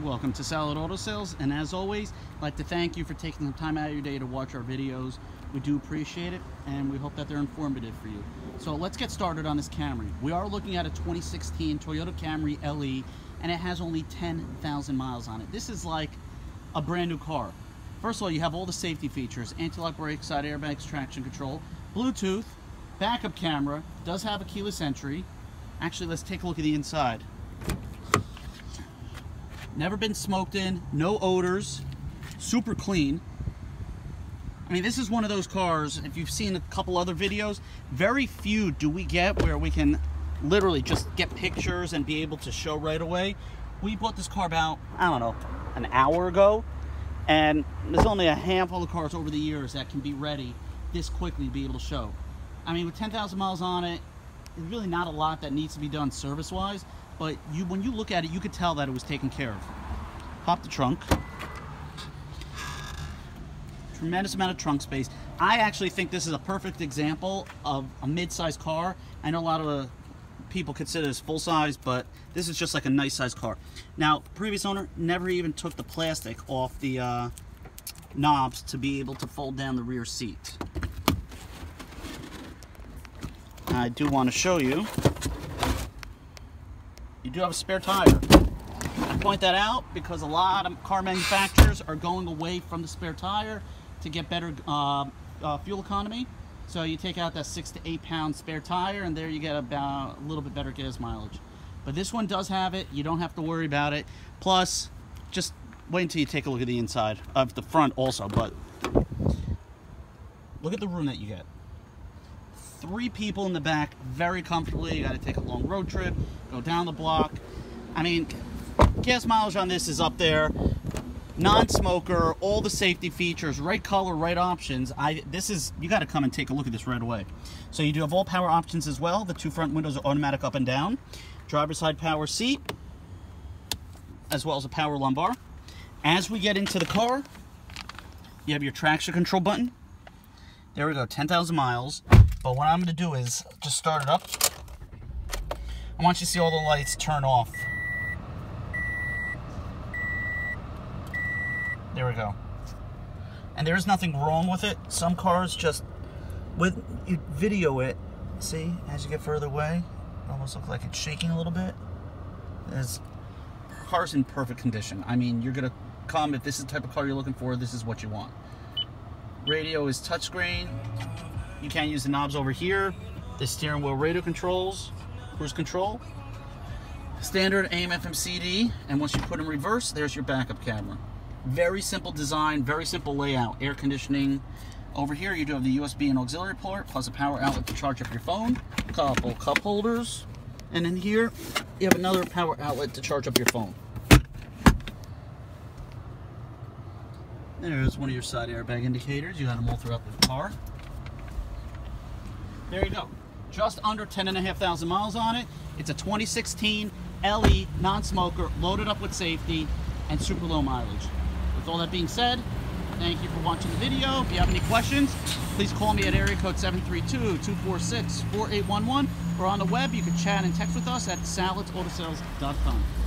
welcome to Salit Auto Sales, and as always, I'd like to thank you for taking the time out of your day to watch our videos. We do appreciate it, and we hope that they're informative for you. So let's get started on this Camry. We are looking at a 2016 Toyota Camry LE, and it has only 10,000 miles on it. This is like a brand new car. First of all, you have all the safety features: anti-lock brakes, side airbags, traction control, Bluetooth, backup camera, does have a keyless entry. Actually, let's take a look at the inside. Never been smoked in, no odors, super clean. I mean, this is one of those cars, if you've seen a couple other videos, very few do we get where we can literally just get pictures and be able to show right away. We bought this car about, I don't know, an hour ago, and there's only a handful of cars over the years that can be ready this quickly to be able to show. I mean, with 10,000 miles on it, there's really not a lot that needs to be done service-wise, but when you look at it, you could tell that it was taken care of. Pop the trunk. Tremendous amount of trunk space. I actually think this is a perfect example of a mid-size car. I know a lot of people consider this full-size, but this is just like a nice-size car. Now, previous owner never even took the plastic off the knobs to be able to fold down the rear seat. I do want to show you, you do have a spare tire. I point that out because a lot of car manufacturers are going away from the spare tire to get better fuel economy. So you take out that 6 to 8 pound spare tire, and there you get about a little bit better gas mileage. But this one does have it. You don't have to worry about it. Plus, just wait until you take a look at the inside of the front also. But look at the room that you get. 3 people in the back, very comfortably. You got to take a long road trip, go down the block. I mean, gas mileage on this is up there. Non-smoker, all the safety features, right color, right options. You got to come and take a look at this right away. So you do have all power options as well. The 2 front windows are automatic up and down. Driver's side power seat, as well as a power lumbar. As we get into the car, you have your traction control button. There we go, 10,000 miles. But what I'm going to do is just start it up. I want you to see all the lights turn off. There we go. And there's nothing wrong with it. Some cars just, you video it, see, as you get further away, it almost looks like it's shaking a little bit. The car's in perfect condition. I mean, you're going to come, if this is the type of car you're looking for, this is what you want. Radio is touchscreen. You can't use the knobs over here. The steering wheel radio controls, cruise control. Standard AM FM CD, and once you put in reverse, there's your backup camera. Very simple design, very simple layout. Air conditioning. Over here you do have the USB and auxiliary port, plus a power outlet to charge up your phone. Couple cup holders. And in here, you have another power outlet to charge up your phone. There's one of your side airbag indicators. You got them all throughout the car. There you go. Just under 10,500 miles on it. It's a 2016 LE non-smoker, loaded up with safety and super low mileage. With all that being said, thank you for watching the video. If you have any questions, please call me at area code 732-246-4811, or on the web you can chat and text with us at salitautosales.com.